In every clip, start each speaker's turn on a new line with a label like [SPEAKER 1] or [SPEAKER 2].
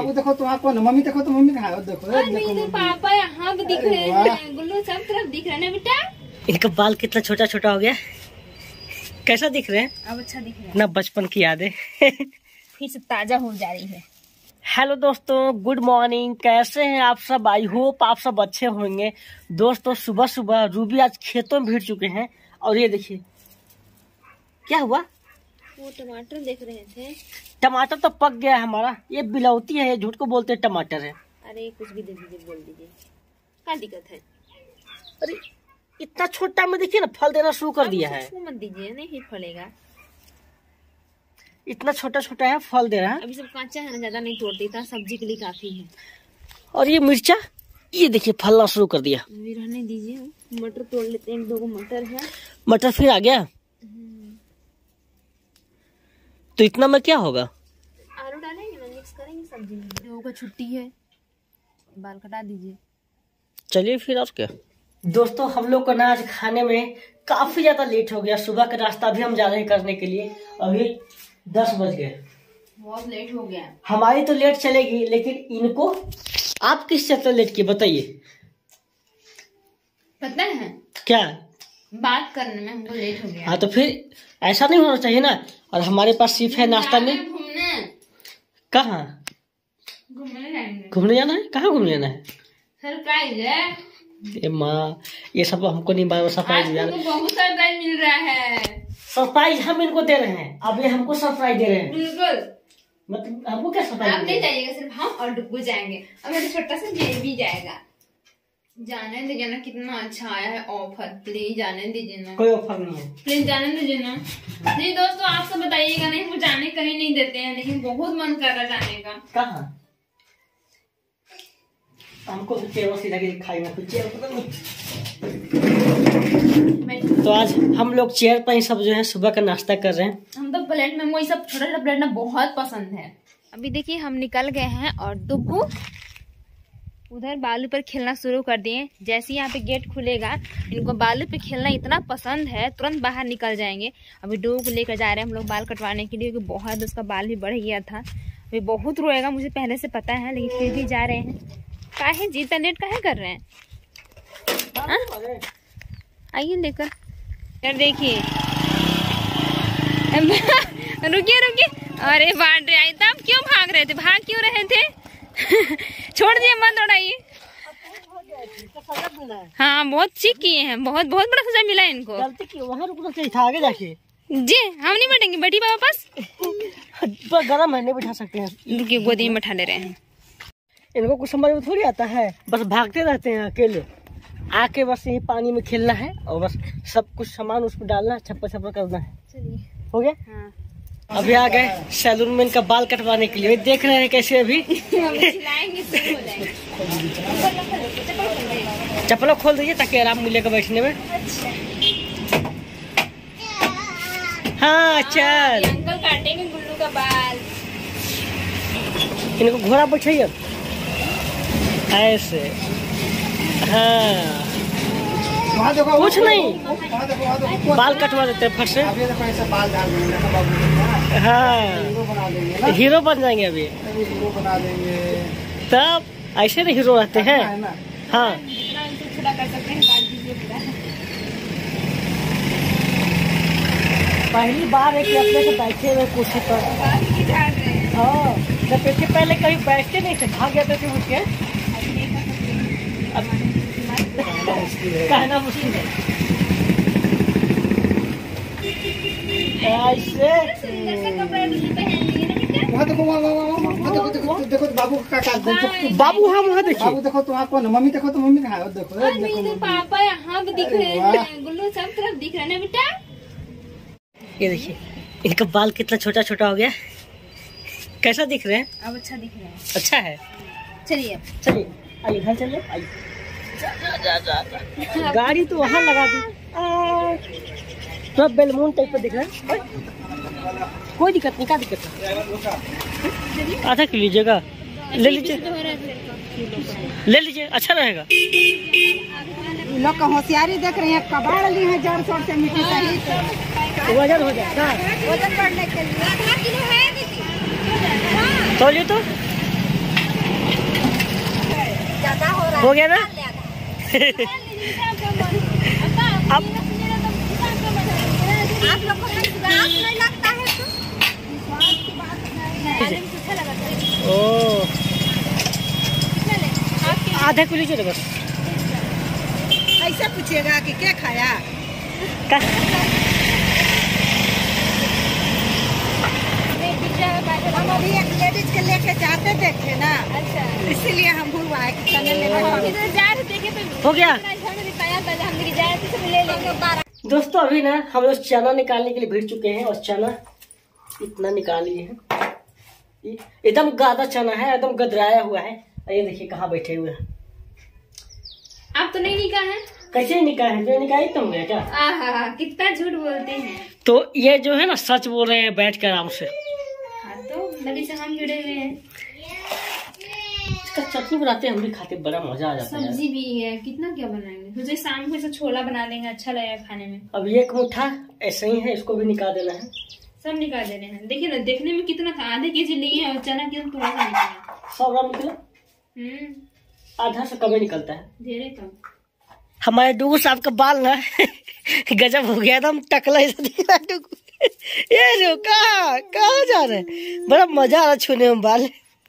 [SPEAKER 1] बाबू देखो तुम्हारा कौन है? मम्मी देखो तो मम्मी कहाँ है? देखो
[SPEAKER 2] मेरे पापा यहाँ भी दिख रहे हैं, गुल्लू सब तरफ दिख रहे हैं बेटा।
[SPEAKER 3] इनका बाल कितना छोटा छोटा हो गया, कैसा दिख रहे हैं?
[SPEAKER 2] अब अच्छा दिख रहा है
[SPEAKER 3] ना, बचपन की यादें
[SPEAKER 2] फिर से ताजा हो जा रही है।
[SPEAKER 3] हेलो दोस्तों, गुड मॉर्निंग। कैसे हैं आप सब? आई होप आप सब अच्छे होंगे। दोस्तों सुबह सुबह रूबी आज खेतों में भिड़ चुके हैं और ये देखिए क्या हुआ।
[SPEAKER 2] वो टमाटर देख रहे थे।
[SPEAKER 3] टमाटर तो पक गया है हमारा। ये बिलौती है, ये झूठ को बोलते हैं टमाटर है।
[SPEAKER 2] अरे कुछ भी दे दीजिए, बोल दीजिए, क्या दिक्कत है?
[SPEAKER 3] अरे इतना छोटा में देखिए ना, फल देना शुरू कर दिया है।
[SPEAKER 2] मत दीजिए, नहीं फलेगा।
[SPEAKER 3] इतना छोटा छोटा है, फल दे रहा है।
[SPEAKER 2] अभी सब कांचा है ना, ज्यादा नहीं तोड़ देता, सब्जी के लिए काफी है।
[SPEAKER 3] और ये मिर्चा, ये देखिए फलना शुरू कर दिया।
[SPEAKER 2] रहने दीजिए, मटर तोड़ लेते हैं, 1-2 मटर है।
[SPEAKER 3] मटर फिर आ गया तो इतना में क्या होगा?
[SPEAKER 2] आलू डालेंगे ना, मिक्स करेंगे सब्जी में। लोगों का छुट्टी है, बाल कटा दीजिए।
[SPEAKER 3] चलिए फिर, और क्या। दोस्तों हम लोग को ना आज खाने में काफी ज्यादा लेट हो गया। सुबह का नाश्ता भी हम जा रहे हैं करने के लिए। अभी 10 बज गए,
[SPEAKER 2] बहुत लेट हो गया।
[SPEAKER 3] हमारी तो लेट चलेगी, लेकिन इनको आप किस से लेट किए बताइए?
[SPEAKER 2] पता है
[SPEAKER 3] क्या?
[SPEAKER 2] बात करने में हमको लेट हो गया।
[SPEAKER 3] हाँ तो फिर ऐसा नहीं होना चाहिए ना। और हमारे पास सिर्फ है नाश्ता में।
[SPEAKER 2] घूमने।
[SPEAKER 3] कहाँ
[SPEAKER 2] घूमने जाएंगे।
[SPEAKER 3] घूमने जाना है? कहाँ घूमने जाना है?
[SPEAKER 2] सरप्राइज है।
[SPEAKER 3] ये माँ, ये सब हमको नहीं मालूम। सरप्राइज
[SPEAKER 2] बहुत सरप्राइज मिल रहा है।
[SPEAKER 3] सरप्राइज हम इनको दे रहे हैं, अब ये हमको सरप्राइज दे रहे हैं।
[SPEAKER 2] बिल्कुल।
[SPEAKER 3] मतलब हमको क्या सरप्राइज?
[SPEAKER 2] आप नहीं जाइएगा, सिर्फ हम और डुग्गू जाएंगे। और मेरा छोटा सा बेबी जाएगा। जाने दीजिए ना, कितना अच्छा आया है ऑफर। प्लीज जाने दीजिए ना।
[SPEAKER 3] कोई ऑफर नहीं है,
[SPEAKER 2] प्लीज जाने दीजिए ना। नहीं दोस्तों, आप सब बताइएगा नहीं, वो जाने कहीं नहीं देते हैं, लेकिन बहुत मन कर रहा जाने का।
[SPEAKER 3] कहाँ? हमको तो चेहरा सीधा के खाएंगे, तो चेयर पता नहीं। तो आज हम लोग चेयर पर ही सब जो है सुबह का नाश्ता कर रहे हैं।
[SPEAKER 2] हम तो प्लेट में, वही सब छोटा छोटा प्लेट ना बहुत पसंद है। अभी देखिए हम निकल गए हैं और डुग्गू उधर बालू पर खेलना शुरू कर दिए। जैसे ही यहाँ पे गेट खुलेगा, इनको बालू पे खेलना इतना पसंद है, तुरंत बाहर निकल जाएंगे। अभी डुग्गू को लेकर जा रहे हैं हम लोग बाल कटवाने के लिए, क्योंकि बहुत उसका बाल भी बढ़ गया था। अभी बहुत रोएगा, मुझे पहले से पता है, लेकिन फिर भी जा रहे हैं। काहे जी इतना लेट काहे कर रहे हैं? आइए लेकर। यार देखिए रुकिए रुकिए। अरे बांट रहे, तब क्यों भाग रहे थे? भाग क्यों रहे थे? छोड़ दिए, मत दौड़ाइए। हाँ बहुत चीख किए हैं, बहुत बहुत बड़ा सजा मिला इनको।
[SPEAKER 3] गलती की, वहाँ रुकना चाहिए था, आगे जाके।
[SPEAKER 2] जी हम नहीं बैठेंगे, बैठी बाबा पास।
[SPEAKER 3] गरम है, नहीं बिठा सकते हैं।
[SPEAKER 2] रुकिए, गोदी में बैठा ले रहे हैं।
[SPEAKER 3] इनको कुछ समझ में थोड़ी आता है, बस भागते रहते हैं अकेले। आके बस यही पानी में खेलना है और बस सब कुछ सामान उसमें डालना है, छप्पर छप्पर करना है।
[SPEAKER 2] चलिए
[SPEAKER 3] हो गया।
[SPEAKER 2] हाँ।
[SPEAKER 3] अभी आ गए सैलून में इनका बाल कटवाने के लिए। देख रहे हैं कैसे अभी चप्पलों खोल दीजिए ताकि आराम मिलेगा बैठने में। हाँ चल,
[SPEAKER 2] अंकल काटेंगे गुल्लू का बाल।
[SPEAKER 3] इनको घोड़ा बैठाइए ऐसे। हाँ कुछ नहीं, बाल कटवा देते हैं फट से। हाँ हीरो बन जाएंगे अभी।
[SPEAKER 1] हीरो बना देंगे
[SPEAKER 3] तब ऐसे नहीं हीरो रहते हैं। हाँ पहली बार है कि अपने से बैठे हुए कुर्सी पर। हाँ जब इससे पहले कहीं बैठते नहीं थे, भाग जाते थे उठ के। कहना मुश्किल है ऐसे।
[SPEAKER 1] वहाँ देखो, देखो बाबू का
[SPEAKER 3] बाबू। हाँ वहाँ देखिए।
[SPEAKER 1] बाबू देखो तुम्हारा कौन है? मम्मी देखो तो मम्मी कहाँ है? देखो
[SPEAKER 2] मेरे पापा यहाँ भी दिख रहे हैं, गुल्लू सब तरफ दिख रहे हैं बेटा।
[SPEAKER 3] ये देखिए इनका बाल कितना छोटा छोटा हो गया, कैसा दिख रहे हैं?
[SPEAKER 2] अब अच्छा दिख रहा है।
[SPEAKER 3] अच्छा है।
[SPEAKER 2] चलिए
[SPEAKER 3] चलिए आइए घर चलिए। आइए गाड़ी तो वहाँ लगा दी। थोड़ा बेलमून टाइप का दिख रहा है। कोई दिक्कत नहीं, क्या दिक्कत है? आधा किलो लीजिएगा, ले लीजिए ले लीजिए, अच्छा रहेगा।
[SPEAKER 4] लोग का होशियारी देख रहे हैं, कबाड़ ली है जड़ सोड़ से मिट्टी सहित।
[SPEAKER 3] वजन हो जाएगा,
[SPEAKER 4] वजन बढ़ने के लिए
[SPEAKER 2] 1/2 किलो है दीदी।
[SPEAKER 3] तौलिए तो हो गया ना? अब
[SPEAKER 4] आप लोग को विश्वास नहीं लगता है तो?
[SPEAKER 3] ओ आधा को लीजिए बस।
[SPEAKER 4] ऐसा पूछेगा कि क्या खाया? हम अभी एक लेडीज के लेके जाते देखे ना, इसीलिए हम हुआ है कि चैनल
[SPEAKER 3] हो गया। दोस्तों अभी ना हम लोग चना निकालने के लिए भिड़ चुके हैं और चना इतना निकाल लिए हैं। एकदम गादा चना है, एकदम गदराया हुआ है। ये देखिए कहाँ बैठे हुए हैं।
[SPEAKER 2] आप तो नहीं निकाह है?
[SPEAKER 3] कैसे निकाह है? जो निकाही तुम गया क्या?
[SPEAKER 2] कितना झूठ बोलते हैं।
[SPEAKER 3] तो ये जो है ना सच बोल रहे हैं बैठ कर आराम से।
[SPEAKER 2] तो नदी से हम जुड़े हुए हैं।
[SPEAKER 3] इसका चटनी बनाते हैं, हम भी खाते, बड़ा मजा आ जाता है।
[SPEAKER 2] सब्जी भी है, कितना क्या बनाएंगे। सोचे शाम को ऐसा छोला बना लेंगे, अच्छा लगेगा खाने में।
[SPEAKER 3] अब एक मुट्ठा ऐसे ही है, इसको भी निकाल देना है।
[SPEAKER 2] सब निकाल देने हैं। देखिए ना, देखने में कितना था, आधे केजी लिए और चना कितना थोड़ा सा निकला।
[SPEAKER 3] 100 ग्राम निकला, आधा से कम ही निकलता है,
[SPEAKER 2] ढेरे कम।
[SPEAKER 3] हमारे डूगू साहब का बाल ना गजब हो गया, एकदम टकला ऐसा दिख रहा है डूगू। ये जो कहाँ जा रहे हैं? बड़ा मजा आ रहा छूने में बाल।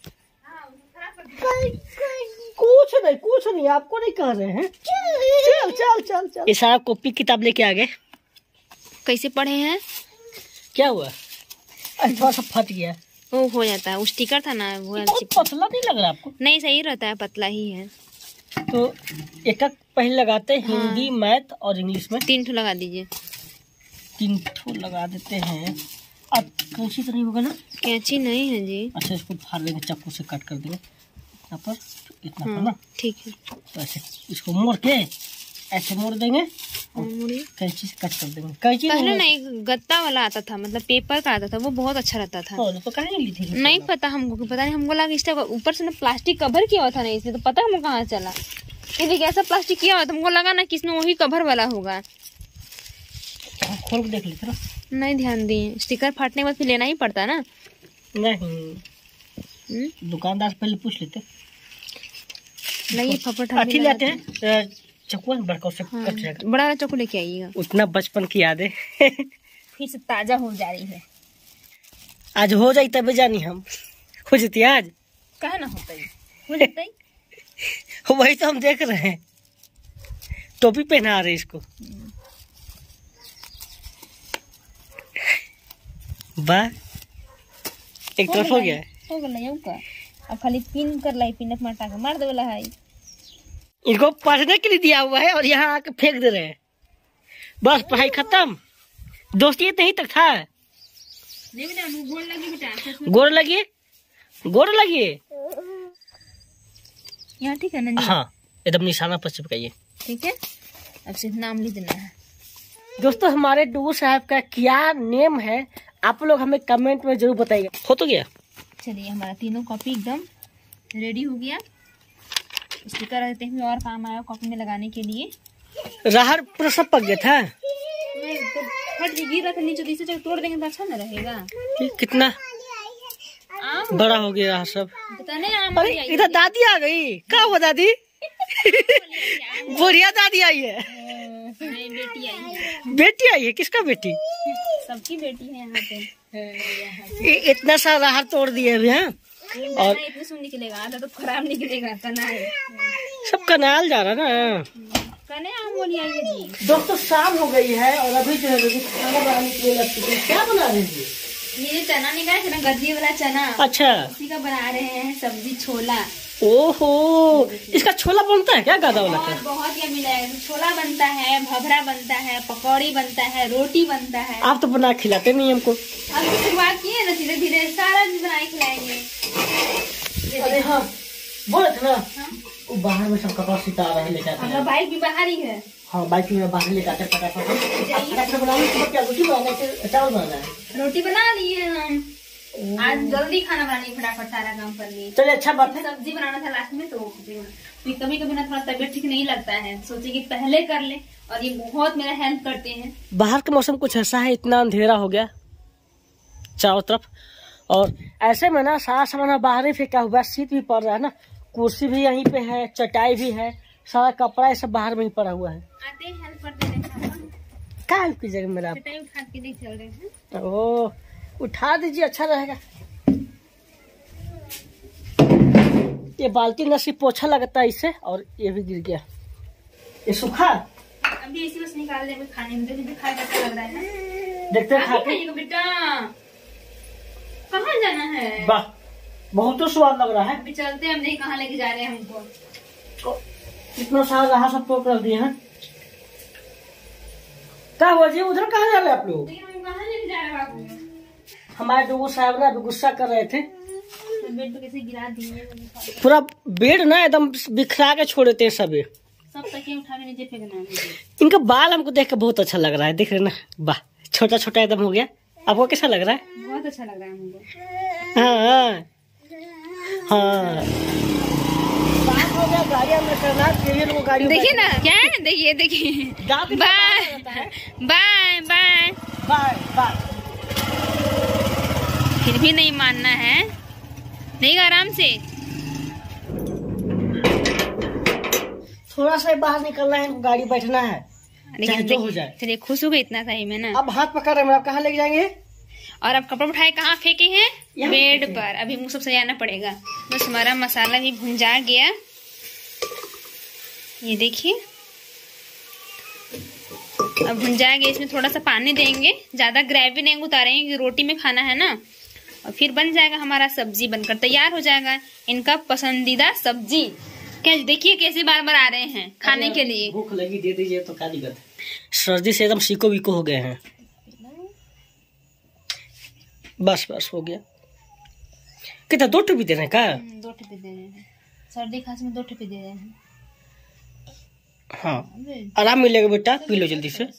[SPEAKER 3] कुछ नहीं आपको नहीं कह रहे हैं। चल। ये साहब कॉपी किताब लेके आ गए।
[SPEAKER 2] कैसे पढ़े हैं?
[SPEAKER 3] क्या हुआ? थोड़ा सा फट गया।
[SPEAKER 2] वो हो जाता है, वो स्टिकर था ना वो।
[SPEAKER 3] पतला नहीं लग रहा आपको?
[SPEAKER 2] नहीं, सही रहता है, पतला ही है।
[SPEAKER 3] तो एक पहले लगाते हैं, हिंदी, मैथ और इंग्लिश में
[SPEAKER 2] 3 ठो लगा दीजिए।
[SPEAKER 3] 3 ठो लगा देते हैं। अब कैंची तो नहीं होगा ना?
[SPEAKER 2] कैंची नहीं है जी।
[SPEAKER 3] अच्छा, इसको फाड़ देंगे, चाकू से कट कर देंगे यहाँ पर, इतना पर ना।
[SPEAKER 2] ठीक है।
[SPEAKER 3] तो ऐसे इसको मोड़ के ऐसे मोड़ देंगे और कैंची से कट कर देंगे। कैंची
[SPEAKER 2] पहले ना एक गत्ता वाला आता था, मतलब पेपर का आता था, वो बहुत अच्छा रहता था।
[SPEAKER 3] तो कहाँ ली थी?
[SPEAKER 2] नहीं पता हमको, पता नहीं, हमको लगा इसका ऊपर से ना प्लास्टिक कवर किया हुआ था ना, इसलिए तो पता हमको कहाँ चला। ये देखिए ऐसा प्लास्टिक किया हुआ था, हमको लगा ना कि इसमें वही कवर वाला होगा।
[SPEAKER 3] खोल के देख लेते ना।
[SPEAKER 2] नहीं ध्यान दिए, स्टिकर फाटने के बाद फिर लेना ही पड़ता है ना।
[SPEAKER 3] नहीं, दुकानदार से पहले पूछ लेते।
[SPEAKER 2] नहीं, फफट
[SPEAKER 3] अथी लेते हैं चक्कू, बड़का से कट जाएगा।
[SPEAKER 2] बड़ा चक्कू लेके आइएगा।
[SPEAKER 3] उतना बचपन की यादें
[SPEAKER 2] फिर से ताजा हो जा रही है।
[SPEAKER 3] आज हो जाई तब जानी हम हो जाती आज।
[SPEAKER 2] कहे ना होता हो जाता ही।
[SPEAKER 3] वही तो हम देख रहे हैं, टोपी पहना रहे इसको। वाह, एक तरफ हो गया है।
[SPEAKER 2] हो गया का। अब खाली पिन कर लाई, पिन माटा के मार देवला है।
[SPEAKER 3] इनको पढ़ने के लिए दिया हुआ है और यहाँ आके फेंक दे रहे हैं। बस पढ़ाई खत्म, दोस्ती यहीं तक था। गोड़ लगी
[SPEAKER 2] यहाँ, ठीक है ना?
[SPEAKER 3] हाँ, एकदम निशाना पर चिपकाइए।
[SPEAKER 2] ठीक है, अब सिर्फ नाम लिख देना है।
[SPEAKER 3] दोस्तों हमारे डूगू साहब का क्या नेम है, आप लोग हमें कमेंट में जरूर बताइएगा। हो तो गया।
[SPEAKER 2] चलिए, हमारा तीनों कॉपी एकदम रेडी हो गया। स्टिकर रहते हैं और काम आया कॉपी में लगाने के लिए।
[SPEAKER 3] राहर पूरा सब पक गया था।
[SPEAKER 2] नहीं तो फट गिर रहा नीचे, इसे जब तोड़ देंगे तो अच्छा न रहेगा।
[SPEAKER 3] कितना बड़ा हो गया राहर सब।
[SPEAKER 2] पता नहीं आम।
[SPEAKER 3] अरे इधर दादी आ गई। क्या हुआ दादी? बढ़िया दादी आई है।
[SPEAKER 2] नहीं, बेटी आई है।
[SPEAKER 3] बेटी आई है? किसका बेटी?
[SPEAKER 2] सबकी बेटी है यहाँ पे।
[SPEAKER 3] इतना सा राहर तोड़ दिए अभी। हाँ,
[SPEAKER 2] और इतने सुन निकलेगा, आधा तो खराब निकलेगा। कनाल
[SPEAKER 3] सब कनाल जा रहा ना।
[SPEAKER 2] कने आम बोली आई है जी।
[SPEAKER 3] दोस्तों शाम हो गई है और अभी जो है खाना बनाने के लिए लग चुके हैं। क्या बना रहे हैं?
[SPEAKER 2] ये चना निकाला है ना, गद्दी वाला चना।
[SPEAKER 3] अच्छा,
[SPEAKER 2] उसी का बना रहे हैं सब्जी, छोला।
[SPEAKER 3] ओहो, इसका छोला बनता है क्या गादा वाला का?
[SPEAKER 2] बहुत यम्मी लगेगा। छोला बनता है, भभरा बनता है, पकौड़ी बनता है, रोटी बनता है।
[SPEAKER 3] आप तो बना खिलाते नहीं हमको।
[SPEAKER 2] हम तो शुरुआत किए ना, धीरे धीरे सारा चीज बना के खिलाएंगे।
[SPEAKER 3] अरे हाँ, बोले थे ना वो बाहर में सब कपड़ा सिता रहे लेकर आते
[SPEAKER 2] हमारा
[SPEAKER 3] हैं।
[SPEAKER 2] बाइक भी बाहर ही है।
[SPEAKER 3] हाँ, बाइक में बाहर लेकर आते फटाफट बनाने के बाद क्या रोटी बनाना है, चावल बनाना है।
[SPEAKER 2] रोटी बना लिए हम। आज जल्दी खाना बनाने फटाफट सारा काम कर लिए।
[SPEAKER 3] चलिए, अच्छा बात है।
[SPEAKER 2] सब्जी बनाना था लास्ट में, तो कभी कभी ना थोड़ा तबीयत ठीक नहीं लगता है, सोचे कि पहले कर ले, और ये बहुत मेरा हेल्प करते हैं।
[SPEAKER 3] बाहर का मौसम कुछ ऐसा है, इतना अंधेरा हो गया चारों तरफ, और ऐसे में ना सारा सामान बाहर ही फेंका हुआ, शीत भी पड़ रहा है ना, कुर्सी भी यहीं पे है, चटाई भी है, सारा कपड़ा ये सब बाहर में ही पड़ा हुआ है।
[SPEAKER 2] आते हैं हेल्प करते हैं।
[SPEAKER 3] क्या हेल्प कीजिएगा मेरा आप?
[SPEAKER 2] चटाई उठा के ले चल रहे हैं।
[SPEAKER 3] ओ उठा दीजिए, अच्छा रहेगा। ये बाल्टी न सिर्फ पोछा लगता है इससे, और ये भी गिर गया। ये सूखा
[SPEAKER 2] अभी इसी बस निकाल देंगे खाने में, भी खाए कैसा लग रहा है।
[SPEAKER 3] देखते हैं खा के।
[SPEAKER 2] खाइएगा बेटा, कहाँ जाना है?
[SPEAKER 3] वाह बहुत तो स्वाद लग रहा है।
[SPEAKER 2] अभी चलते हैं, हम नहीं कहाँ लेके जा रहे हैं हमको।
[SPEAKER 3] इतना सारा रहा सब टोक रख दिए हैं। क्या हुआ जी, उधर कहाँ जा रहे हैं आप लोग?
[SPEAKER 2] हम कहाँ लेके जा रहे हैं बाबू?
[SPEAKER 3] हमारे डोगो साहब ना अभी गुस्सा कर रहे थे।
[SPEAKER 2] बेड पे कैसे गिरा दिए,
[SPEAKER 3] पूरा बेड ना एकदम बिखरा के छोड़ देते हैं सभी।
[SPEAKER 2] सब तकिए उठा के नीचे फेंकना है।
[SPEAKER 3] इनका बाल हमको देख के बहुत अच्छा लग रहा है, देख रहे ना, वाह छोटा छोटा एकदम हो गया। आपको कैसा लग रहा है?
[SPEAKER 2] बहुत अच्छा लग रहा है हमको।
[SPEAKER 3] हाँ हाँ बात हो गया गाड़ी अंदर करना, फिर वो गाड़ी
[SPEAKER 2] देखिए ना क्या है, देखिए देखिए।
[SPEAKER 3] दांत में
[SPEAKER 2] बाय
[SPEAKER 3] रहता है।
[SPEAKER 2] Bye bye.
[SPEAKER 3] Bye bye.
[SPEAKER 2] फिर भी नहीं मानना है, नहीं आराम से।
[SPEAKER 3] थोड़ा सा बाहर निकलना है, गाड़ी बैठना है, चाहे जो हो जाए।
[SPEAKER 2] चलिए खुश हो गई इतना सही में ना।
[SPEAKER 3] अब हाथ पकड़ रहे हैं, आप कहाँ लेके जाएंगे?
[SPEAKER 2] और अब कपड़ा उठाए कहाँ फेंके हैं?
[SPEAKER 3] यहाँ
[SPEAKER 2] बेड
[SPEAKER 3] फेंके।
[SPEAKER 2] पर। अभी मुँह सब सजाना पड़ेगा। बस हमारा मसाला भी भुंजा गया, ये देखिए। अब भुंजा गया, इसमें थोड़ा सा पानी देंगे, ज्यादा ग्रेवी नहीं उतारेंगे क्योंकि रोटी में खाना है ना। और फिर बन जाएगा हमारा सब्जी, बनकर तैयार हो जाएगा इनका पसंदीदा सब्जी। क्या देखिए कैसे बार बार आ रहे हैं खाने के लिए।
[SPEAKER 3] भूख लगी दे दीजिए तो क्या दिक्कत है। सर्दी से एकदम सीको बीको हो गए हैं। बस बस हो गया। कितना 2 टुपी दे रहे हैं क्या?
[SPEAKER 2] 2 टुपी दे रहे हैं, सर्दी खांसी में 2 टुपी दे रहे हैं।
[SPEAKER 3] हाँ आराम मिलेगा बेटा, पी लो जल्दी से।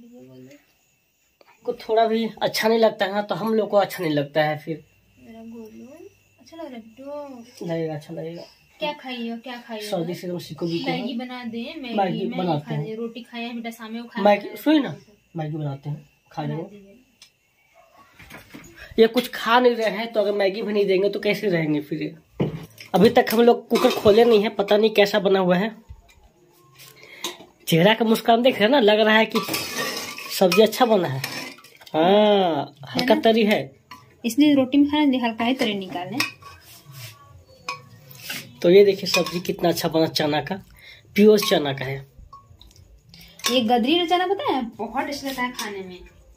[SPEAKER 3] को थोड़ा भी अच्छा नहीं लगता है ना, तो हम लोग को अच्छा नहीं लगता है। फिर
[SPEAKER 2] अच्छा लग रहा है बेटो,
[SPEAKER 3] लगेगा, अच्छा लगेगा।
[SPEAKER 2] क्या खाइए क्या खाइए?
[SPEAKER 3] सर्दी से एकदम सीको बीको है।
[SPEAKER 2] मैगी बना दे,
[SPEAKER 3] मैगी
[SPEAKER 2] मैगी
[SPEAKER 3] बनाते हैं।
[SPEAKER 2] रोटी खाए बेटा, शाम में खाए।
[SPEAKER 3] मैगी सुनिए ना, मैगी बनाते हैं, खा लेंगे। ये कुछ खा नहीं रहे हैं, तो अगर मैगी भी नहीं देंगे तो कैसे रहेंगे फिर? अभी तक हम लोग कुकर खोले नहीं है, पता नहीं कैसा बना हुआ है। चेहरा का मुस्कान देख रहे हैं ना, लग रहा है कि सब्जी अच्छा बना है। हाँ हल्का तरी है,
[SPEAKER 2] इसलिए रोटी में खाना हल्का ही तरी निकालने।
[SPEAKER 3] तो ये देखिए सब्जी कितना अच्छा बना, चना का, प्योर चना का है।
[SPEAKER 2] ये गदरी चना पता है, बहुत टेस्ट लगता है खाने में।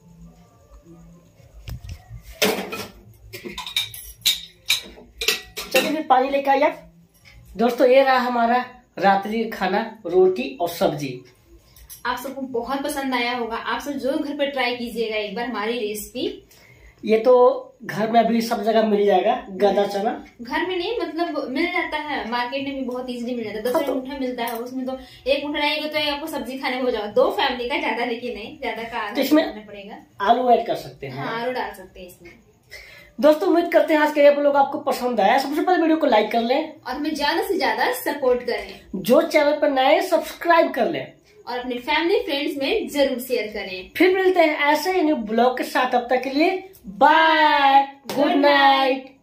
[SPEAKER 3] चलिए फिर पानी लेके आइए। दोस्तों ये रहा हमारा रात्रि खाना, रोटी और सब्जी।
[SPEAKER 2] आप सबको बहुत पसंद आया होगा। आप सब जरूर घर पे ट्राई कीजिएगा एक बार हमारी रेसिपी।
[SPEAKER 3] ये तो घर में अभी सब जगह मिल जाएगा, गदा चना।
[SPEAKER 2] घर में नहीं, मतलब मिल जाता है, मार्केट में भी बहुत इजीली मिल जाता है। 10 रुपए मुठा मिलता है, उसमें तो एक मुठा रहेगा तो आपको सब्जी खाने हो जाएगा। 2 फैमिली का, ज्यादा लेकिन नहीं, ज्यादा का
[SPEAKER 3] तो इसमें
[SPEAKER 2] करना पड़ेगा।
[SPEAKER 3] आलू ऐड कर सकते हैं।
[SPEAKER 2] हाँ आलू डाल सकते हैं इसमें।
[SPEAKER 3] दोस्तों उम्मीद करते हैं आज के आप लोग आपको पसंद आया। सबसे पहले वीडियो को लाइक कर लें
[SPEAKER 2] और हमें ज्यादा से ज्यादा सपोर्ट करें।
[SPEAKER 3] जो चैनल पर नए सब्सक्राइब कर लें
[SPEAKER 2] और अपने फैमिली फ्रेंड्स में जरूर शेयर करें।
[SPEAKER 3] फिर मिलते हैं ऐसे ही न्यू ब्लॉग के साथ। अब तक के लिए बाय, गुड नाइट।